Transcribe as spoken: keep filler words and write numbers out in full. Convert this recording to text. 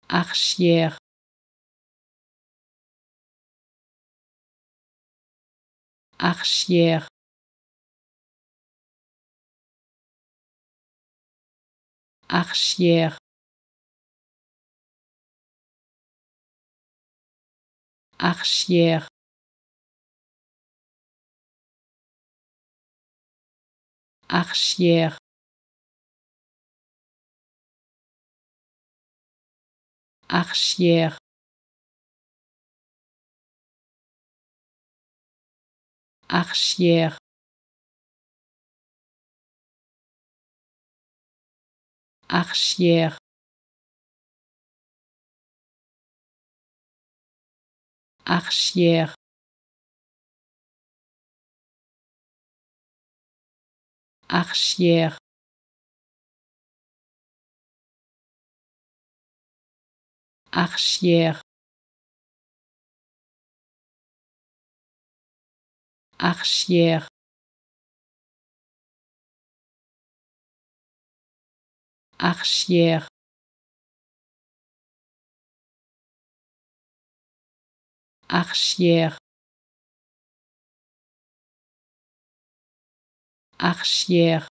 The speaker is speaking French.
Archières, Archières, Archières, Archières, Archières, Archières, Archières, Archières, Archières, Archières, Archières, Archières, Archières, Archières, Archières,